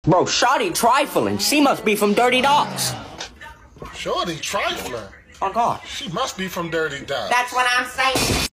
Bro, Shawty trifling. She must be from Dirty Dogs. Shorty trifling? Oh, God. She must be from Dirty Dogs. That's what I'm saying.